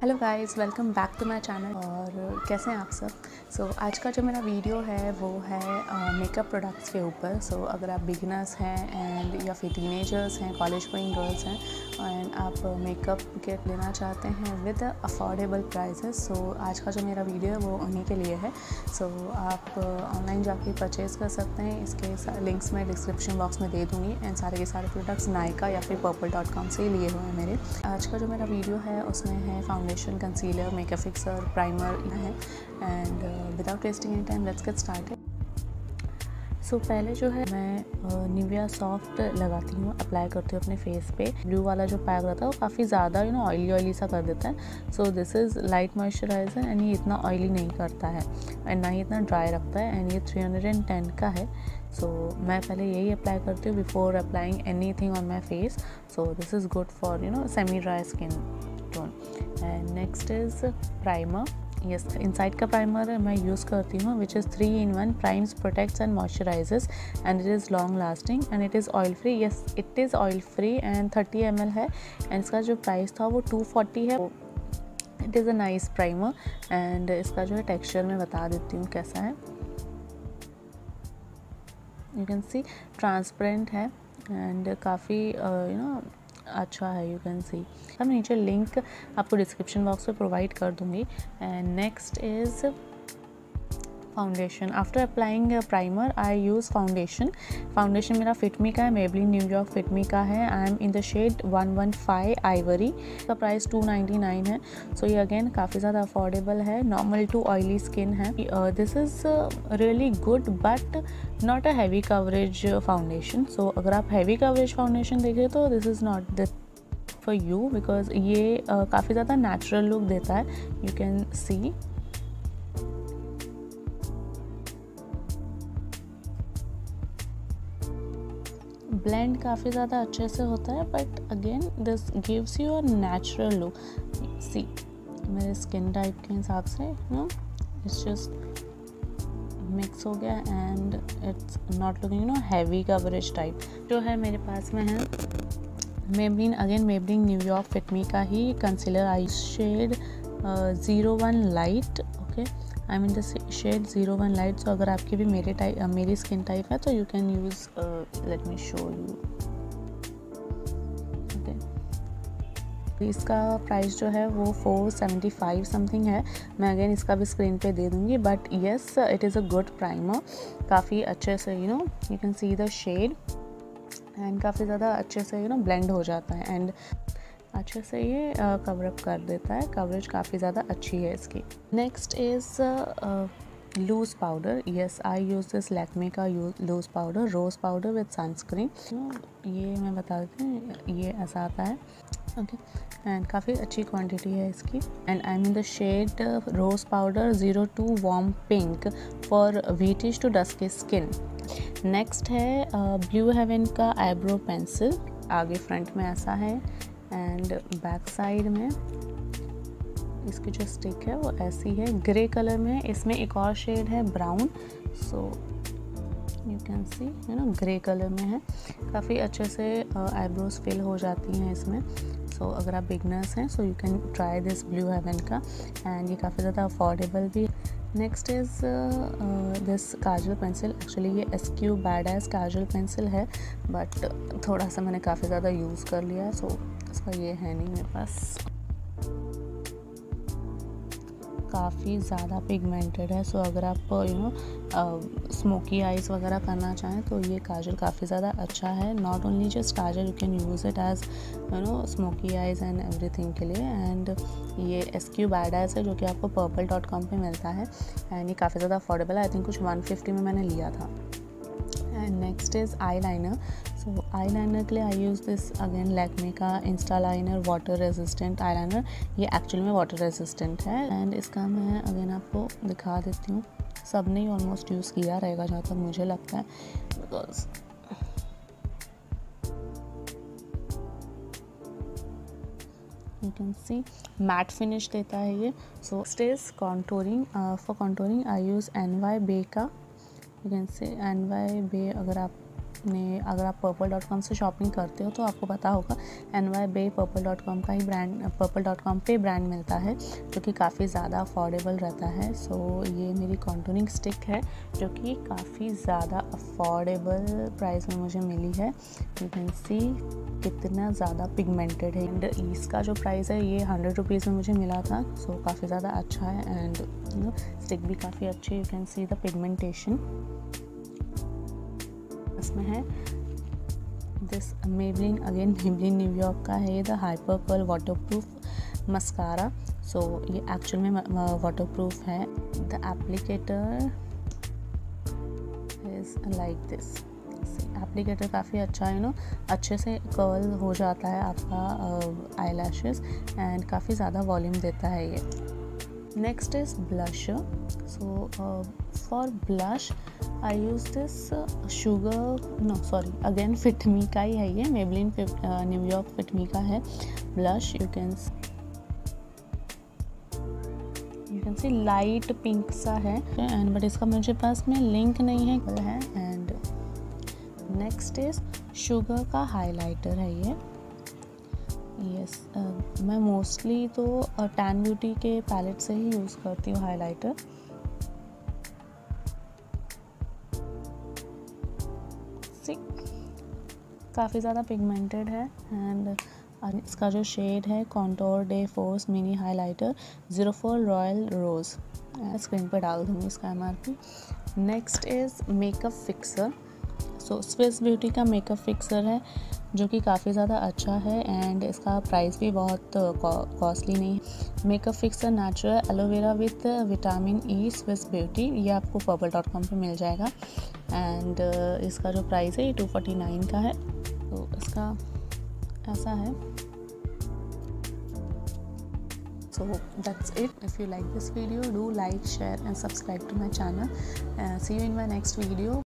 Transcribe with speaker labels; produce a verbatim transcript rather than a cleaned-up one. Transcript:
Speaker 1: Hello guys, welcome back to my channel. और कैसे हैं आप सब। सो so, आज का जो मेरा वीडियो है वो है मेकअप प्रोडक्ट्स के ऊपर। सो so, अगर आप बिगिनर्स हैं एंड या फिर टीनेजर्स हैं, कॉलेज गोइंग गर्ल्स हैं एंड आप मेकअप किट लेना चाहते हैं विद अफोर्डेबल प्राइसेस, सो आज का जो मेरा वीडियो है वो उन्हीं के लिए है। सो so, आप ऑनलाइन जाके परचेज़ कर सकते हैं। इसके लिंक्स मैं डिस्क्रिप्शन बॉक्स में दे दूँगी एंड सारे के सारे प्रोडक्ट्स नायका या फिर पर्पल डॉट कॉम से ही लिए हुए हैं मेरे। आज का जो मेरा वीडियो है उसमें है foundation, concealer, makeup fixer, primer है। And without wasting any time let's get started. So पहले जो है मैं निविया सॉफ्ट लगाती हूँ, अप्लाई करती हूँ अपने फेस पे। ब्लू वाला जो पैक रहता है वो काफ़ी ज़्यादा यू नो ऑयली ऑयली सा कर देता है। So this is light moisturizer and ये इतना ऑयली नहीं करता है एंड ना ही इतना ड्राई रखता है एंड ये थ्री हंड्रेड टेन का है। सो so, मैं पहले यही अप्लाई करती हूँ before applying anything on my face. So this is good for you know semi dry skin tone. And next is primer. Yes, inside का primer मैं use करती हूँ which is three in one, primes, protects and moisturizes and it is long lasting and it is oil free. Yes, it is oil free and thirty M L है and इसका जो price था वो to forty है। It is a nice primer and इसका जो है texture मैं बता देती हूँ कैसा है। यू कैन सी ट्रांसपेरेंट है एंड काफ़ी यू नो अच्छा है। यू कैन सी, हम नीचे लिंक आपको डिस्क्रिप्शन बॉक्स में प्रोवाइड कर दूँगी। And next is foundation. After applying primer I use foundation. Foundation मेरा फिटमी का है, मेबलिन न्यूयॉर्क फिटमी का है। I am in the shade one one five ivory. इसका प्राइस टू नाइन्टी नाइन है। सो ये अगेन काफ़ी ज़्यादा अफोर्डेबल है, नॉर्मल टू ऑयली स्किन है। This is really good but not a heavy coverage foundation. So अगर आप heavy coverage foundation देखें तो this is not the for you because ये uh, काफ़ी ज़्यादा नेचुरल लुक देता है। यू कैन सी ब्लेंड काफ़ी ज़्यादा अच्छे से होता है but again this gives you a natural look. See, मेरे स्किन टाइप के हिसाब से नो इट्स जस्ट मिक्स हो गया and it's not looking no heavy coverage type. जो है मेरे पास में है Maybelline, again Maybelline New York Fit Me का ही concealer I shade zero one light. Okay, I mean the shade zero one light. So अगर आपकी भी मेरे टाइप मेरी स्किन टाइप है तो you can use, let me show you. Okay, इसका प्राइस जो है वो फोर सेवेंटी फाइव समथिंग है। मैं अगेन इसका भी स्क्रीन पे दे दूँगी but yes it is a good primer. काफ़ी अच्छे से you know you can see the shade and काफ़ी ज़्यादा अच्छे से यू नो ब्लेंड हो जाता है एंड अच्छे से ये कवर अप कर देता है। कवरेज काफ़ी ज़्यादा अच्छी है इसकी। Next is loose powder. Yes, I use this Lakme का loose powder, rose powder with sunscreen. ये मैं बता देती हूँ, ये ऐसा आता है। ओके, एंड काफ़ी अच्छी क्वांटिटी है इसकी and I mean the shade rose powder zero two warm pink for wheatish to dusky skin. Next है ब्लू हेवन का आईब्रो पेंसिल। आगे फ्रंट में ऐसा है एंड बैक साइड में इसकी जो स्टिक है वो ऐसी है, ग्रे कलर में। इसमें एक और शेड है brown. So you can see you know grey colour में है। काफ़ी अच्छे से आईब्रोज फिल हो जाती हैं इसमें। सो so, अगर आप बिगनर्स हैं so you can try this Blue Heaven का एंड ये काफ़ी ज़्यादा अफोर्डेबल भी। Next is this kajal pencil. Actually ये S Q bad S kajal pencil है बट थोड़ा सा मैंने काफ़ी ज़्यादा यूज़ कर लिया है, सो so, इसका ये है नहीं मेरे पास। काफ़ी ज़्यादा पिगमेंटेड है। सो so, अगर आप यू नो स्मोकी आइज़ वगैरह करना चाहें तो ये काजल काफ़ी ज़्यादा अच्छा है। Not only just kajal, you can use it as you know smoky eyes and everything के लिए। एंड ये एस क्यू बैड एस है जो कि आपको पर्पल डॉट कॉम पर मिलता है एंड ये काफ़ी ज़्यादा अफोर्डेबल है। आई थिंक कुछ वन फिफ्टी में मैंने लिया था। And next is eyeliner. So eyeliner के लिए I use this again Lakme का insta liner water resistant eyeliner. ये एक्चुअल में वाटर रेजिस्टेंट है एंड इसका मैं अगेन आपको दिखा देती हूँ। सब ने ऑलमोस्ट यूज़ किया रहेगा जहाँ तक मुझे लगता है because you can see matte finish देता है ये। So stage contouring. For contouring I use N Y Bae का, you can say N Y Bae. अगर आप आपने अगर आप पर्पल डॉट कॉम से शॉपिंग करते हो तो आपको पता होगा N Y Bae Purplle dot com का ही ब्रांड पर्पल डॉट कॉम पे ब्रांड मिलता है जो कि काफ़ी ज़्यादा अफोर्डेबल रहता है। सो so, ये मेरी कॉन्टूरिंग स्टिक है जो कि काफ़ी ज़्यादा अफोर्डेबल प्राइस में मुझे मिली है। यू कैन सी कितना ज़्यादा पिगमेंटेड है एंड इसका जो प्राइस है ये हंड्रेड रुपीज़ में मुझे मिला था। सो so, काफ़ी ज़्यादा अच्छा है एंड यू नो स्टिक भी काफ़ी अच्छी। You can see the pigmentation इसमें है। दिस मेबलिन अगेन मेबलिन न्यूयॉर्क का है, the hyper curl waterproof mascara. So ये एक्चुअल में वाटरप्रूफ है। The applicator is like this. Applicator काफ़ी अच्छा है, यू नो अच्छे से कर्ल हो जाता है आपका आई लैशेस एंड काफ़ी ज़्यादा वॉल्यूम देता है ये। Next is blusher. So for blush I use this sugar no sorry again Fit Me का ही है ये, मेबलिन न्यूयॉर्क फिटमी का है blush. You can you can see light pink सा है एंड बट इसका मुझे पास में लिंक नहीं है है एंड नेक्स्ट इज शुगर का हाइलाइटर है ये। यस yes, uh, मैं मोस्टली तो टैन ब्यूटी के पैलेट से ही यूज़ करती हूँ हाइलाइटर। काफ़ी ज़्यादा पिगमेंटेड है एंड इसका जो शेड है contour de force mini highlighter zero four royal rose. Screen पर डाल दूँगी इसका M R P. Next is makeup fixer. So Swiss Beauty का मेकअप फिक्सर है जो कि काफ़ी ज़्यादा अच्छा है एंड इसका प्राइस भी बहुत कॉस्टली नहीं है। Makeup fixer natural aloe vera with vitamin E Swiss beauty, ये आपको पर्पल डॉट कॉम पर मिल जाएगा एंड uh, इसका जो प्राइस है ये टू फोर्टी नाइन का है। तो इसका ऐसा है। So that's it. If you like this video, do like, share and subscribe to my channel. Uh, see you in my next video.